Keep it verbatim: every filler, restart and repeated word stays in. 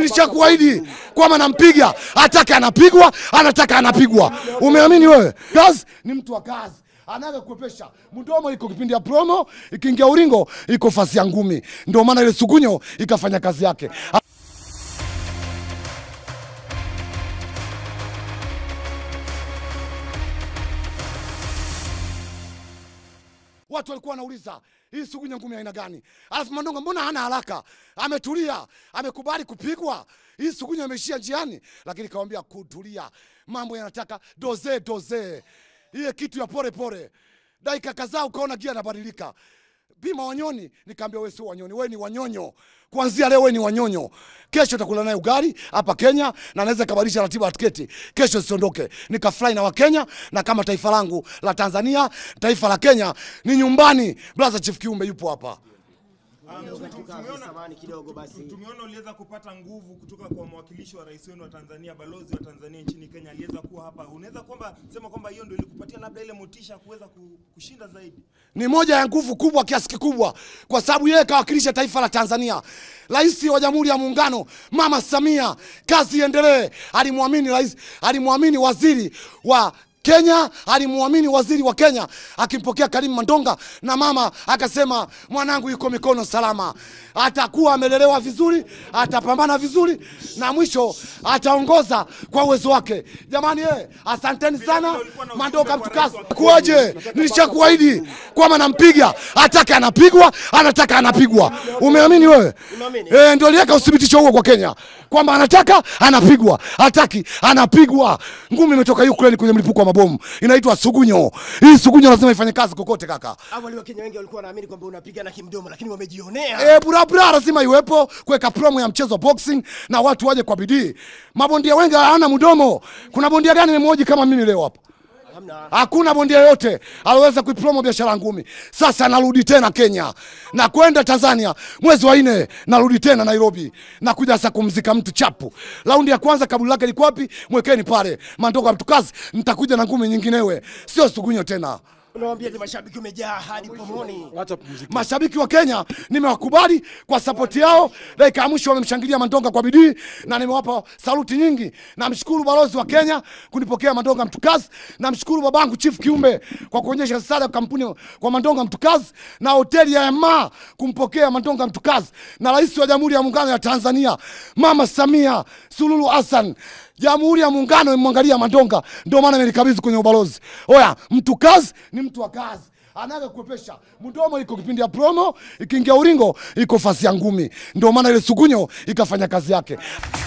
Nilishakuahidi kwamba nampiga, Ataki anapigwa, anataka anapigwa. Umeamini wewe? Kazi ni mtu wa kazi. Anaga kuepesha. Mdomo iko kipindi ya promo, ikiingia uringo iko fasi ya ngumi. Ndio maana ile Sungunyo ikafanya kazi yake. Watu walikuwa wanauliza, hii Sungunyo ngumi aina gani? Alafu Mandonga mbona hana haraka? Ametulia, amekubali kupigwa. Hii Sungunyo imeishia njiani, lakini kawaambia kutulia. Mambo yanataka doze doze. Hii kitu ya pole pole. Dakika kadhaa ukaona gia inabadilika. Bima Wanyonyi, nikamwambia wewe sio Wanyonyi, wewe ni Wanyonyo. Kuanzia leo wewe ni Wanyonyo. Kesho utakula naye ugali hapa Kenya na naweza kubadilisha ratiba ya tiketi. Kesho siondoke. Nikafly na wa Kenya na kama taifa langu la Tanzania, taifa la Kenya ni nyumbani. Brother Chief Kiumbe yupo hapa. Tumeona uliweza kupata nguvu kutoka kwa mwakilishi wa rais wenu wa Tanzania, balozi wa Tanzania nchini Kenya aliweza kuwa hapa. Unaweza kwamba sema kwamba hiyo ndio ilikupatia labda ile motisha kuweza kushinda zaidi? Ni moja ya nguvu kubwa kiasi kikubwa kwa sababu yeye kawakilisha taifa la Tanzania. Rais wa Jamhuri ya Muungano Mama Samia, kazi iendelee. Alimwamini rais, alimwamini waziri wa Kenya, alimuamini waziri wa Kenya akimpokea Karimu Mandonga na mama akasema mwanangu yuko mikono salama. Atakuwa amelelewa vizuri, atapambana vizuri na mwisho ataongoza kwa uwezo wake. Jamani eh, asanteni sana Mandonga mtukazi. Kuaje? Nilishakuahidi kwamba nampiga, Ataki anapigwa, anataka anapigwa. Umeamini wewe? Eh, ndio liweka uthibitisho huo kwa Kenya kwamba anataka anapigwa, Ataki anapigwa. Ngumi imetoka Ukraine kwenye mlipuko wa mabomu. Inaitwa Sungunyo. Hii Sungunyo lazima ifanye kazi kokote kaka. Awali wa Kenya wengi walikuwa wanaamini kwamba unapigana kimdomo lakini wamejionea. Eh, bura bura lazima iwepo kuweka promo ya mchezo boxing na watu waje kwa bidii. Mabondia wengi hawana mdomo. Kuna bondia gani nimemhoji kama mimi leo hapa? Hakuna bondia yote aliweza kuipromo biashara ngumi. Sasa narudi tena Kenya na kwenda Tanzania mwezi wa nne, narudi tena Nairobi na kuja sasa kumzika mtu chapu. Raundi ya kwanza kabla lake liko wapi? Mwekeni pale. Mandonga mtukazi, nitakuja na ngumi nyinginewe. Sio Sungunyo tena. Unawaambia ni mashabiki umejaa hadi pomoni. Mashabiki wa Kenya nimewakubali kwa support yao. Dakika ya mwisho wamemshangilia Mandonga kwa bidii na nimewapa saluti nyingi. Namshukuru balozi wa Kenya kunipokea Mandonga mtukazi. Namshukuru babangu Chief Kiumbe kwa kuonyesha sada kampuni kwa Mandonga mtukazi na hoteli ya Ema kumpokea Mandonga mtukazi na rais wa Jamhuri ya Muungano ya Tanzania Mama Samia Suluhu Hassan. Jamhuri ya Muungano imwangalia Mandonga, ndio maana nilikabidhi kwenye ubalozi. Oya, mtu kazi ni mtu wa kazi. Anaga kuepesha. Mdomo iko kipindi ya promo, ikiingia uringo iko fasi ya ngumi. Ndio maana ile Sungunyo ikafanya kazi yake.